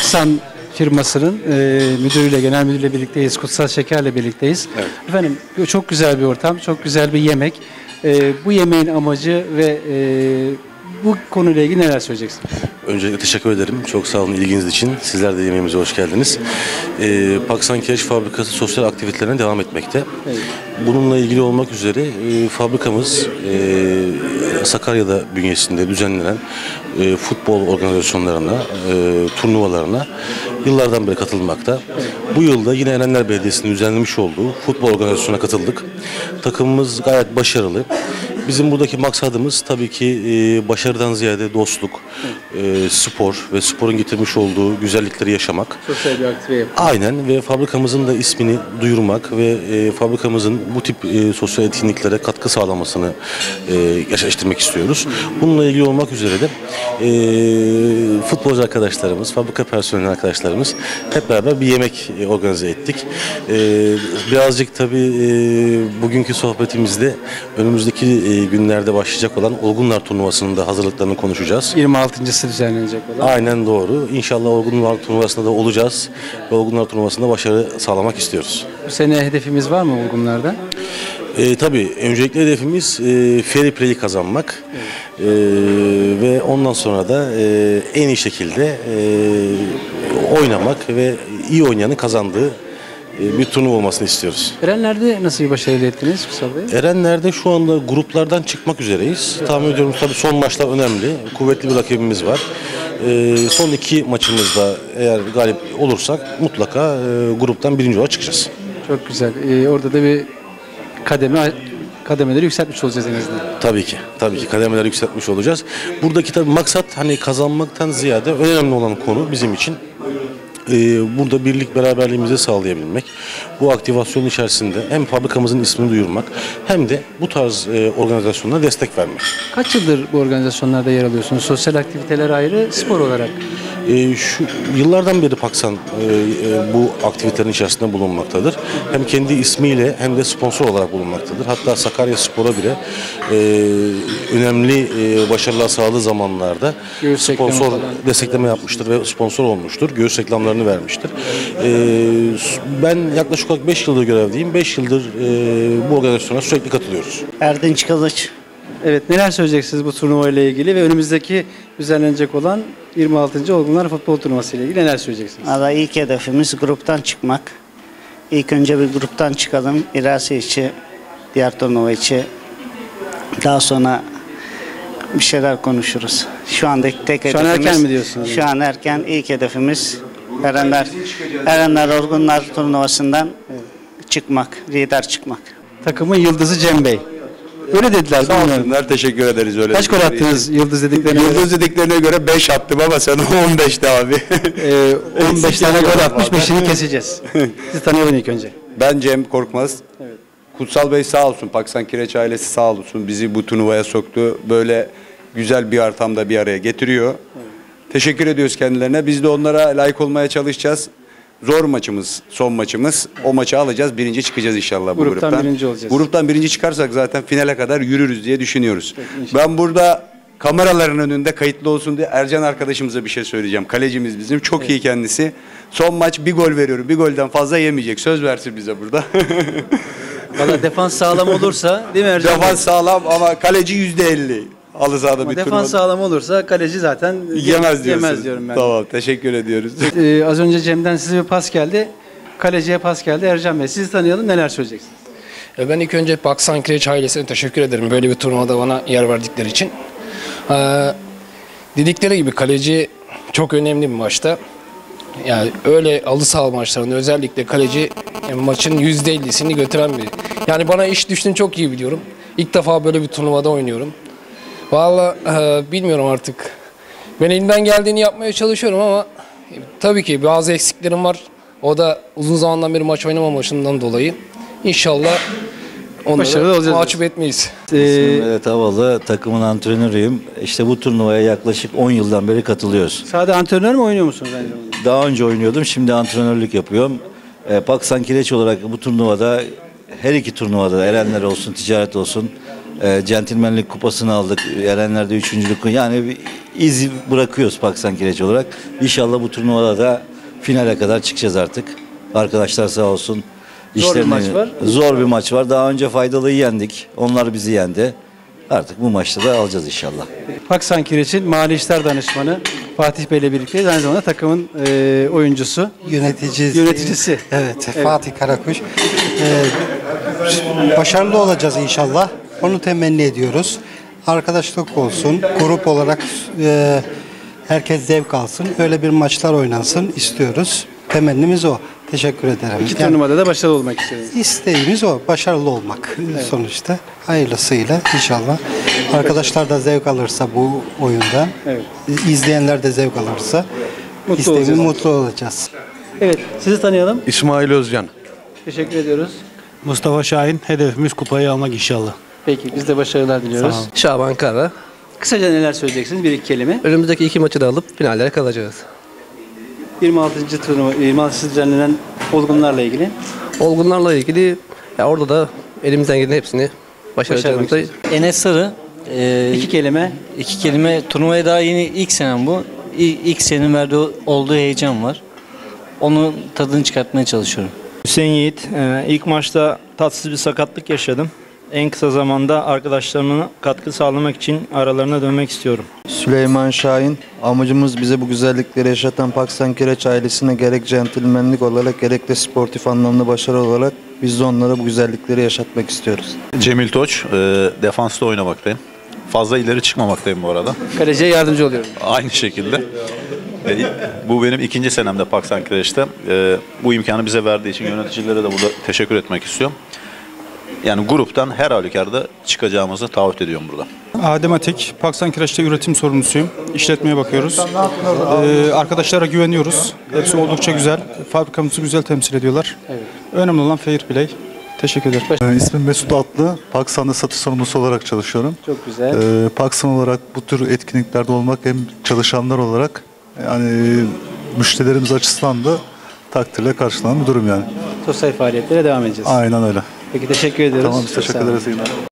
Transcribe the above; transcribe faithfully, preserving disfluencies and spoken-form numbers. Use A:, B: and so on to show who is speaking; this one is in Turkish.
A: Paksan firmasının e, müdürüyle, genel müdürüyle birlikteyiz. Kutsal Şeker'le birlikteyiz. Evet. Efendim çok güzel bir ortam, çok güzel bir yemek. E, bu yemeğin amacı ve e, bu konuyla ilgili neler söyleyeceksiniz?
B: Öncelikle teşekkür ederim. Çok sağ olun ilginiz için. Sizler de yemeğimize hoş geldiniz. Ee, Paksan Kireç Fabrikası sosyal aktivitelerine devam etmekte. Evet. Bununla ilgili olmak üzere e, fabrikamız e, Sakarya'da bünyesinde düzenlenen e, futbol organizasyonlarına, e, turnuvalarına yıllardan beri katılmakta. Evet. Bu yılda yine Erenler Belediyesi'nin düzenlemiş olduğu futbol organizasyonuna katıldık. Takımımız gayet başarılı. Bizim buradaki maksadımız tabii ki e, başarıdan ziyade dostluk, e, spor ve sporun getirmiş olduğu güzellikleri yaşamak.
A: Sosyal bir aktivite yapmak.
B: Aynen ve fabrikamızın da ismini duyurmak ve e, fabrikamızın bu tip e, sosyal etkinliklere katkı sağlamasını e, gerçekleştirmek istiyoruz. Bununla ilgili olmak üzere de e, futbolcu arkadaşlarımız, fabrika personeli arkadaşlarımız hep beraber bir yemek e, organize ettik. E, birazcık tabii e, bugünkü sohbetimizde önümüzdeki e, günlerde başlayacak olan Olgunlar Turnuvası'nın da hazırlıklarını konuşacağız.
A: yirmi altıncısı düzenlenecek olan.
B: Aynen doğru. İnşallah Olgunlar Turnuvası'nda da olacağız ve Olgunlar Turnuvası'nda başarı sağlamak istiyoruz.
A: Bu sene hedefimiz var mı Olgunlar'da?
B: E, tabii öncelikle hedefimiz e, fair play'i kazanmak. Evet. E, ve ondan sonra da e, en iyi şekilde e, oynamak ve iyi oynayanın kazandığı bir turnuva olmasını istiyoruz.
A: Erenler'de nasıl bir başarı elde ettiniz Kutsal Bey?
B: Erenler'de şu anda gruplardan çıkmak üzereyiz. Evet. Tahmin ediyorum tabii son maçlar önemli. Kuvvetli bir rakibimiz var. Ee, son iki maçımızda eğer galip olursak mutlaka e, gruptan birinci olarak çıkacağız.
A: Çok güzel. Ee, orada da bir kademe kademeleri yükseltmiş olacağız en azından.
B: Tabii ki. Tabii ki kademeleri yükseltmiş olacağız. Buradaki tabii maksat hani kazanmaktan ziyade önemli olan konu bizim için burada birlik beraberliğimizi sağlayabilmek, bu aktivasyonun içerisinde hem fabrikamızın ismini duyurmak hem de bu tarz organizasyonlara destek vermek.
A: Kaç yıldır bu organizasyonlarda yer alıyorsunuz? Sosyal aktiviteler ayrı, spor olarak?
B: E, şu yıllardan beri Paksan e, e, bu aktivitelerin içerisinde bulunmaktadır. Hem kendi ismiyle hem de sponsor olarak bulunmaktadır. Hatta Sakarya Spor'a bile e, önemli e, başarılar sağladığı zamanlarda göğüs sponsor destekleme yapmıştır ve sponsor olmuştur. Göğüs reklamlarını vermiştir. E, ben yaklaşık olarak beş yıldır görevdeyim. beş yıldır e, bu organizasyona sürekli katılıyoruz.
C: Erdinç Kılıç.
A: Evet, neler söyleyeceksiniz bu turnuva ile ilgili ve önümüzdeki düzenlenecek olan yirmi altıncı Olgunlar Futbol Turnuvası ile ilgili neler söyleyeceksiniz?
C: Valla ilk hedefimiz gruptan çıkmak. İlk önce bir gruptan çıkalım. İlerisi için, diğer turnuva için. Daha sonra bir şeyler konuşuruz. Şu andaki tek hedefimiz...
A: Şu an erken mi diyorsunuz?
C: Şu an erken. İlk hedefimiz Erenler, Erenler Olgunlar Turnuvası'ndan çıkmak, lider çıkmak.
A: Takımın yıldızı Cem Bey. Öyle dediler.
D: Sağ olsunlar, teşekkür ederiz. Öyle
A: kaç gol attınız yıldız dediklerine
D: göre? Yıldız dediklerine göre beş attım ama sen on beşti abi.
A: ee, on beş tane gol atmış, beşini keseceğiz. Sizi tanıyalım ilk önce.
D: Ben Cem Korkmaz. Evet. Kutsal Bey sağ olsun, Paksan Kireç ailesi sağ olsun bizi bu turnuvaya soktu. Böyle güzel bir ortamda bir araya getiriyor. Evet. Teşekkür ediyoruz kendilerine. Biz de onlara layık olmaya çalışacağız. Zor maçımız, son maçımız. O maçı alacağız, birinci çıkacağız inşallah bu gruptan.
A: Gruptan birinci olacağız.
D: Gruptan birinci çıkarsak zaten finale kadar yürürüz diye düşünüyoruz. Evet, ben burada kameraların önünde kayıtlı olsun diye Ercan arkadaşımıza bir şey söyleyeceğim. Kalecimiz bizim, çok evet. iyi kendisi. Son maç bir gol veriyorum, bir golden fazla yemeyecek. Söz versin bize burada.
A: Valla defans sağlam olursa değil mi Ercan?
D: Defans sağlam ama kaleci yüzde elli. Halı sahada bir
A: defans
D: turnuva...
A: sağlam olursa kaleci zaten
D: yemez,
A: yemez diyorum ben.
D: Tamam, teşekkür ediyoruz.
A: Ee, az önce Cem'den size bir pas geldi. Kaleciye pas geldi. Ercan Bey, sizi tanıyalım, neler söyleyeceksiniz?
E: Ben ilk önce Paksan Kireç ailesine teşekkür ederim böyle bir turnuvada bana yer verdikleri için. Ee, dedikleri gibi kaleci çok önemli bir maçta. Yani öyle halı saha maçlarında özellikle kaleci yani maçın yüzde ellisini götüren bir. Yani bana iş düştüğünü çok iyi biliyorum. İlk defa böyle bir turnuvada oynuyorum. Vallahi e, bilmiyorum artık. Ben elimden geldiğini yapmaya çalışıyorum ama e, tabii ki bazı eksiklerim var. O da uzun zamandan beri maç oynamamışından dolayı. İnşallah onları mahcup etmeyiz.
F: Ee, İsmim Vedat Havalı, takımın antrenörüyüm. İşte bu turnuvaya yaklaşık on yıldan beri katılıyoruz.
A: Sadece antrenör mü oynuyor musunuz?
F: Daha önce oynuyordum, şimdi antrenörlük yapıyorum. Ee, Paksan Kireç olarak bu turnuvada, her iki turnuvada, Erenler olsun, Ticaret olsun, E, Centilmenlik kupasını aldık. Erenler'de üçüncülük. Yani bir iz bırakıyoruz Pakistan Kireç olarak. İnşallah bu turnuvada da finale kadar çıkacağız artık. Arkadaşlar sağ olsun.
A: Zor bir maç var.
F: Zor bir maç var. Daha önce Faydalı'yı yendik. Onlar bizi yendi. Artık bu maçta da alacağız inşallah.
A: Pakistan Kireç'in Mali İşler Danışmanı Fatih Bey ile birlikteyiz. Aynı zamanda takımın e, oyuncusu.
G: Yöneticisi.
A: Yöneticisi.
G: Evet, Fatih Karakuş. Ee, başarılı olacağız inşallah. Onu temenni ediyoruz. Arkadaşlık olsun, grup olarak e, herkes zevk alsın. Öyle bir maçlar oynansın istiyoruz. Temennimiz o. Teşekkür ederim.
A: İki
G: Yani
A: turnuvada da başarılı olmak istiyoruz.
G: isteğimiz o. Başarılı olmak sonuçta. Hayırlısıyla inşallah. Arkadaşlar da zevk alırsa bu oyundan,
A: Evet.
G: izleyenler de zevk alırsa
A: Mutlu
G: isteğimiz
A: olacağız.
G: mutlu olacağız.
A: Evet, sizi tanıyalım.
H: İsmail Özcan.
A: Teşekkür ediyoruz.
I: Mustafa Şahin, hedefimiz kupayı almak inşallah.
A: Peki, biz de başarılar diliyoruz.
I: Sağ olun.
J: Şaban Kara.
A: Kısaca neler söyleyeceksiniz? Bir iki kelime.
J: Önümüzdeki iki maçı da alıp finallere kalacağız.
A: yirmi altıncı turnuva, yirmi altıncı düzenlenen olgunlarla ilgili.
J: Olgunlarla ilgili ya orada da elimizden gelen hepsini başaracağımıza
A: Başarmak
K: Enes Sarı. E,
A: İki kelime.
K: iki kelime. Turnuvaya daha yeni ilk senem bu. İ- İlk senenin verdiği olduğu heyecan var. Onun tadını çıkartmaya çalışıyorum.
L: Hüseyin Yiğit, e, ilk maçta tatsız bir sakatlık yaşadım. En kısa zamanda arkadaşlarımın katkı sağlamak için aralarına dönmek istiyorum.
H: Süleyman Şahin. Amacımız bize bu güzellikleri yaşatan Pakistan Kireç ailesine gerek centilmenlik olarak gerek de sportif anlamda başarı olarak biz de onlara bu güzellikleri yaşatmak istiyoruz.
M: Cemil Toç, e, defansta oynamaktayım. Fazla ileri çıkmamaktayım bu arada.
A: Kaleciye yardımcı oluyorum.
M: Aynı şekilde. E, bu benim ikinci senemde Pakistan Kireç'te. E, bu imkanı bize verdiği için yöneticilere de burada teşekkür etmek istiyorum. Yani gruptan her halükarda çıkacağımızı taahhüt ediyorum burada.
I: Adem Atik, Pakistan Kireç'te üretim sorumlusuyum. İşletmeye bakıyoruz. Ee, arkadaşlara güveniyoruz. Hepsi oldukça güzel. Fabrikamızı güzel temsil ediyorlar.
A: Evet.
I: Önemli olan fair play. Teşekkür ederim.
N: İsmim Mesut Atlı. Pakistan'da satış sorumlusu olarak çalışıyorum.
A: Çok güzel.
N: Ee, Pakistan olarak bu tür etkinliklerde olmak hem çalışanlar olarak yani müşterilerimiz açısından da takdirle karşılanan bir durum yani.
A: Sosyal faaliyetlere devam edeceğiz.
N: Aynen öyle.
A: Peki, teşekkür ediyoruz.
N: Tamam, biz
A: Çok
N: teşekkür
A: sağ olun.
N: ederiz.